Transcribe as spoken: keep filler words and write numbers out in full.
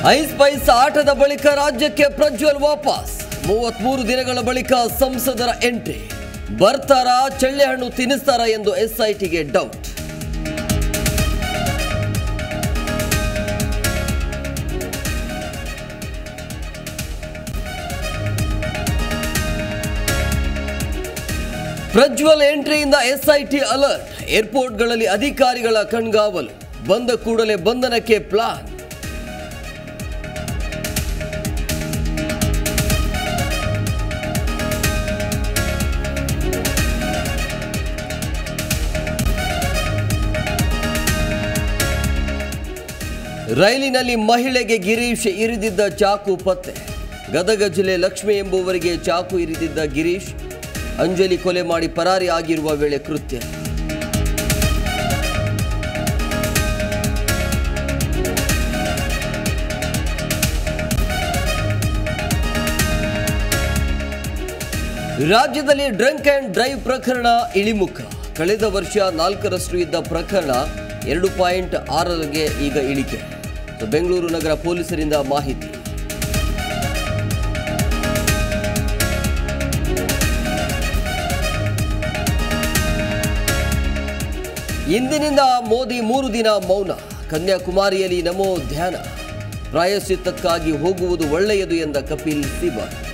ice pies ಆಟದ ಬಳಿಕ ರಾಜ್ಯಕ್ಕೆ ಪ್ರಜ್ವಲ್ ವಾಪಸ್ ಮೂವತ್ಮೂರು ದಿನಗಳ ಬಳಿಕ ಸಂಸದರ ಎಂಟ್ರಿ ಬರ್ತಾರಾ ಚಳ್ಳೆಹಣ್ಣು ತಿನ್ನಿಸ್ತಾರಾ ಎಂದು ಎಸ್ಐಟಿಗೆ ಡೌಟ್ ಪ್ರಜ್ವಲ್ ಎಂಟ್ರಿಯಿಂದ ಎಸ್ಐಟಿ ಅಲರ್ಟ್ ಏರ್ಪೋರ್ಟ್ಗಳಲ್ಲಿ ಅಧಿಕಾರಿಗಳ ಕಣ್ಗಾವಲು ಬಂದ ಕೂಡಲೇ ಬಂಧನಕ್ಕೆ ಪ್ಲಾನ್ ರೈಲಿನಲ್ಲಿ ಮಹಿಳೆಗೆ ಗಿರೀಶ್ ಇರಿದಿದ್ದ ಚಾಕು ಪತ್ತೆ ಗದಗ ಜಿಲ್ಲೆ ಲಕ್ಷ್ಮಿ ಎಂಬುವರಿಗೆ ಚಾಕು ಇರಿದಿದ್ದ ಗಿರೀಶ್ ಅಂಜಲಿ ಕೊಲೆ ಮಾಡಿ ಪರಾರಿ ಆಗಿರುವ ವೇಳೆ ಕೃತ್ಯ ರಾಜ್ಯದಲ್ಲಿ ಡ್ರಂಕ್ ಅಂಡ್ ಡ್ರೈವ್ ಪ್ರಕರಣ ಇಳಿಮುಖ ಕಳೆದ ವರ್ಷ ನಾಲ್ಕರಷ್ಟು ಇದ್ದ ಪ್ರಕರಣ ಎರಡು ಪಾಯಿಂಟ್ ಆರರಿಗೆ ಈಗ ಇಳಿಕೆ ಬೆಂಗಳೂರು ನಗರ ಪೊಲೀಸರಿಂದ ಮಾಹಿತಿ ಇಂದಿನಿಂದ ಮೋದಿ ಮೂರು ದಿನ ಮೌನ ಕನ್ಯಾಕುಮಾರಿಯಲ್ಲಿ ನಮೋ ಧ್ಯಾನ ಪ್ರಾಯಶ್ಚಿತ್ತಕ್ಕಾಗಿ ಹೋಗುವುದು ಒಳ್ಳೆಯದು ಎಂದ ಕಪಿಲ್ ಸಿಬಲ್